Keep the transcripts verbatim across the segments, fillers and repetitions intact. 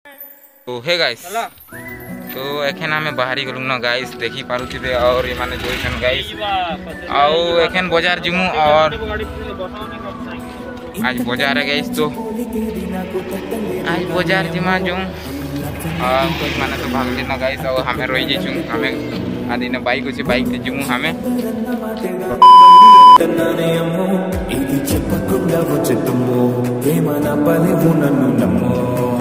तो hey guys तो एखन आमे बाहरी गलु न गाइस देखी पारुथिबे और ये माने जोइछन गाइस आउ एखन बाजार जिमु और आज बाजार है गाइस। तो आज बाजार जिमा जो और कुछ माने तो भाग लेना गाइस और हमें रोई जेछु हमें आदि ने बाइक अछि बाइक से जिमु हमें ఇది చెప్పకుండా వచ్చేతుము ఏమన్నా పలేవు నన్ను నమ్మో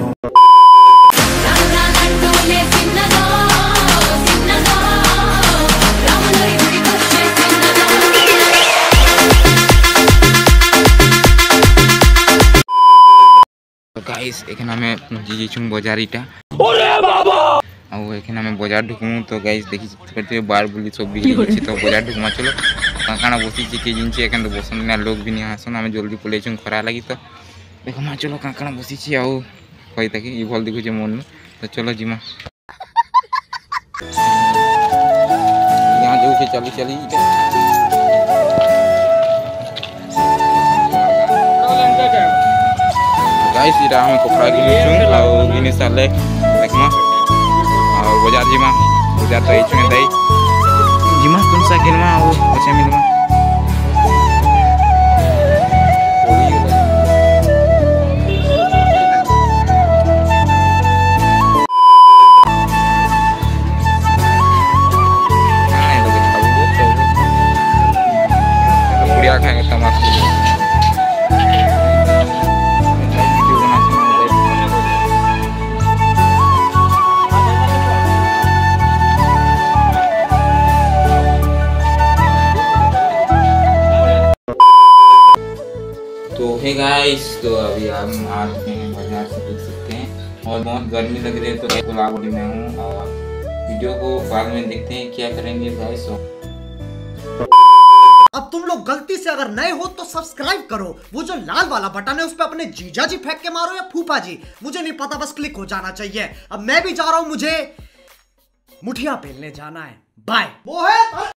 गाइस एखन हमें जीजेछु बाजारीटा ओरे बाबा और एखन हमें बाजार ढुकमु। तो गाइस देखि करते बार बुली सब बिगड़ी अछि तो बाजार ढुकमा चलो काकाना बसी छी के जिनछि एखन तो बसन ना लोग भी नहीं आसन हमें जल्दी पलेछु खरा लागि तो देखो मा चलो काकाना बसी छी आउ कहि तकी ई भल देखु जे मन में तो चलो जिमा यहां जो से चली चली गाइस इरा हमें कपड़ा गिनिछु और गिनि साले देखमा और बाजार जिमा बाजार तो एछु दई जिमा तुम सा गिनमा और पछे मिलमा बढ़िया खाएंगे तमाकू तो हे गाइस तो अभी हम आ चुके हैं बाजार से देख सकते हैं और बहुत गर्मी लग रही है तो कोलाबड़ी में हूँ और वीडियो को बाद में देखते हैं क्या करेंगे गाइस। अब तुम लोग गलती से अगर नए हो तो सब्सक्राइब करो, वो जो लाल वाला बटन है उस पर अपने जीजा जी फेंक के मारो या फूफा जी मुझे नहीं पता, बस क्लिक हो जाना चाहिए। अब मैं भी जा रहा हूं, मुझे मुठिया पेलने जाना है। बाय।